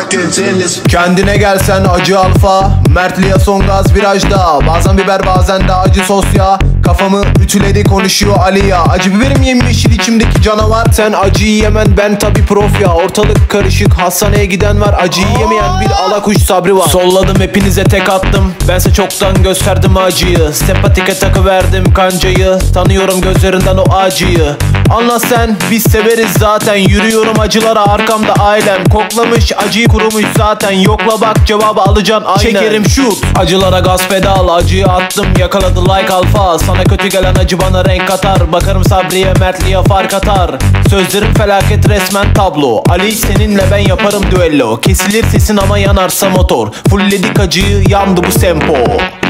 gezeriz. Kendine gelsen acı alfa, Mertliye son gaz virajda. Bazen biber bazen de acı sos ya. Kafamı ütüledi konuşuyor Ali ya. Acı biberim yemyeşil içimdeki canavar. Sen acıyı yemen ben tabi prof ya. Ortalık karışık hastaneye giden var. Acıyı yemeyen bir alakuş sabri var. Solladım hepinize tek attım. Bense çoktan gösterdim acıyı. Sempatike takıverdim kancayı. Tanıyorum gözlerinden o acıyı. Anla sen biz severiz zaten. Yürüyorum acılara arkamda ailem. Koklamış acıyı kurumuş zaten. Yokla bak cevabı alacaksın aynen. Çekerim şut. Acılara gaz pedal. Acıyı attım yakaladı like alfa. Sana kötü gelen acı bana renk katar. Bakarım Sabriye Mertliye fark atar. Sözlerim felaket resmen tablo. Ali seninle ben yaparım düello. Kesilir sesin ama yanarsa motor. Fullledik acıyı yandı bu sempo.